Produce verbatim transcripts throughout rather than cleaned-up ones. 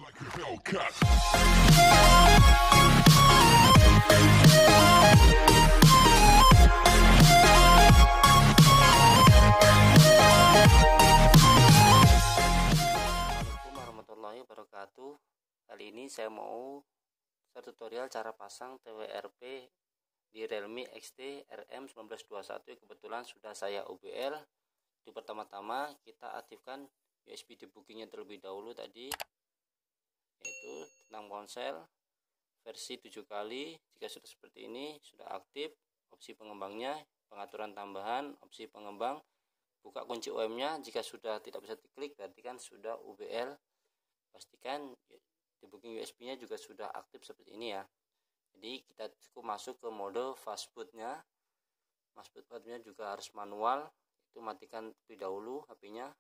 warahmatullahi wabarakatuh. Kali ini saya mau tutorial cara pasang T W R P di Realme X T R M seribu sembilan ratus dua puluh satu. Kebetulan sudah saya U B L. Di pertama-tama kita aktifkan U S B debuggingnya terlebih dahulu tadi, yaitu tentang ponsel versi tujuh kali. Jika sudah seperti ini, sudah aktif opsi pengembangnya, pengaturan tambahan, opsi pengembang, buka kunci O M-nya. Jika sudah tidak bisa diklik, berarti kan sudah U B L. Pastikan debugging U S B-nya juga sudah aktif seperti ini ya. Jadi kita cukup masuk ke mode fastboot-nya. Fastboot-nya juga harus manual. Itu matikan terlebih dahulu H P-nya.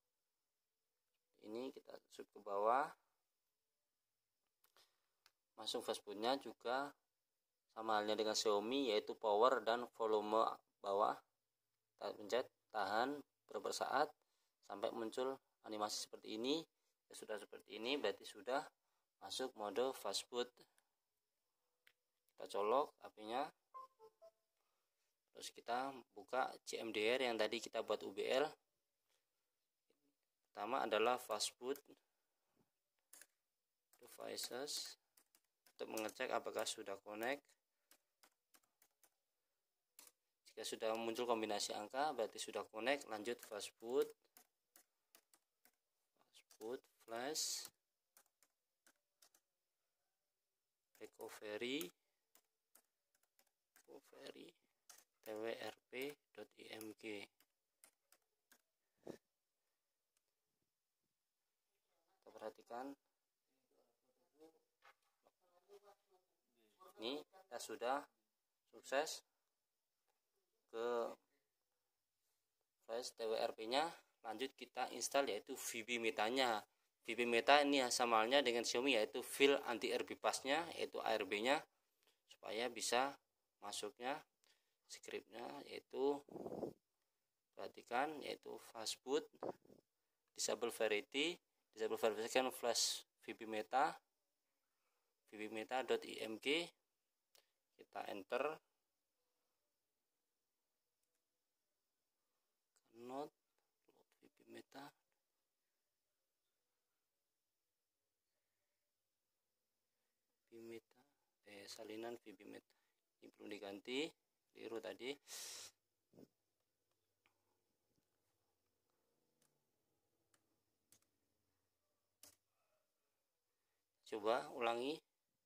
Ini kita masuk ke bawah. Masuk fastboot-nya juga sama halnya dengan Xiaomi, yaitu power dan volume bawah. Kita pencet tahan beberapa saat sampai muncul animasi seperti ini. Ya, sudah seperti ini berarti sudah masuk mode fastboot. Kita colok H P-nya, terus kita buka C M D R yang tadi kita buat U B L. Pertama adalah fastboot devices untuk mengecek apakah sudah connect. Jika sudah muncul kombinasi angka berarti sudah connect. Lanjut fastboot fastboot flash recovery recovery T W R P.img. Kita perhatikan ini kita sudah sukses ke flash T W R P-nya. Lanjut kita install yaitu V B Meta-nya. V B Meta ini sama halnya dengan Xiaomi, yaitu feel anti air bypass-nya, yaitu A R B-nya, supaya bisa masuknya scriptnya, yaitu perhatikan yaitu fastboot disable variety disable verification flash V B Meta V B Meta.img. Kita enter. Not V B Meta. V B Meta eh salinan V B Meta ini belum diganti, keliru tadi. Coba ulangi.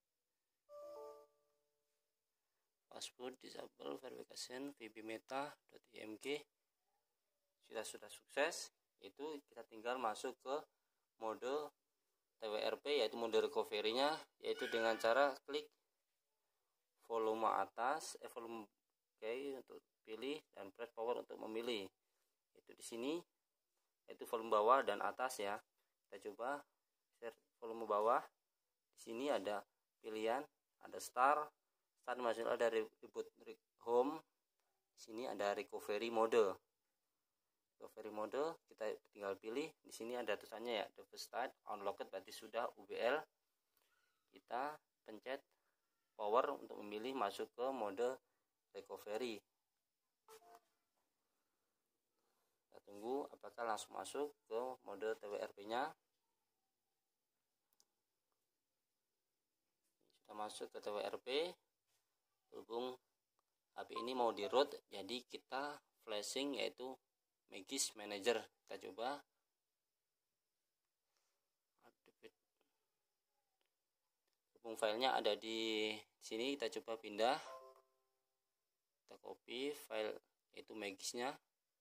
Fastboot disable verification V B Meta.img. Sudah sudah sukses. Itu kita tinggal masuk ke mode T W R P, yaitu mode recovery-nya, yaitu dengan cara klik volume atas, eh, volume key untuk pilih dan press power untuk memilih. Itu di sini yaitu volume bawah dan atas ya. Kita coba share volume bawah. Di sini ada pilihan, ada start, start masih ada reboot home. Di sini ada recovery mode. Recovery mode kita tinggal pilih. Di sini ada tulisannya ya, device start unlocked, berarti sudah U B L. Kita pencet power untuk memilih masuk ke mode recovery. Kita tunggu apakah langsung masuk ke mode T W R P-nya. Sudah masuk ke T W R P. Berhubung H P ini mau di root, jadi kita flashing yaitu Magisk Manager. Kita coba. Berhubung filenya ada di sini, kita coba pindah. Kita copy file yaitu Magisk-nya.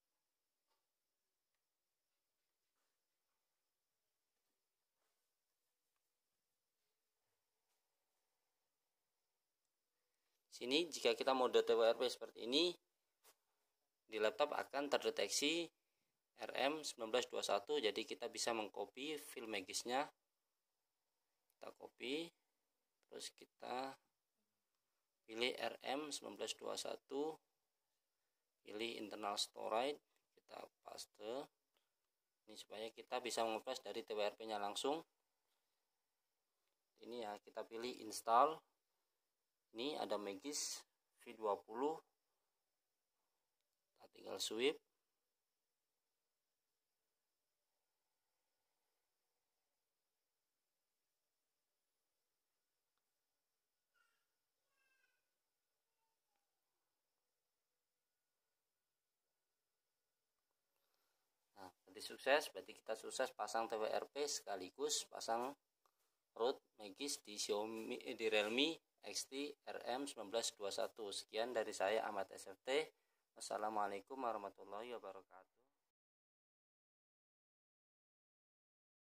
Sini jika kita mode T W R P seperti ini, di laptop akan terdeteksi R M seribu sembilan ratus dua puluh satu, jadi kita bisa mengcopy file Magisk-nya. Kita copy, terus kita pilih R M seribu sembilan ratus dua puluh satu, pilih internal storage, kita paste ini supaya kita bisa mengflash dari T W R P-nya langsung. ini ya, kita pilih install. Ini ada Magis V dua puluh, kita tinggal swipe. Nah, berarti sukses, berarti kita sukses pasang T W R P sekaligus pasang root Magis di Xiaomi eh, di Realme X T R M satu sembilan dua satu. Sekian dari saya Ahmad S F T. Wassalamualaikum warahmatullahi wabarakatuh.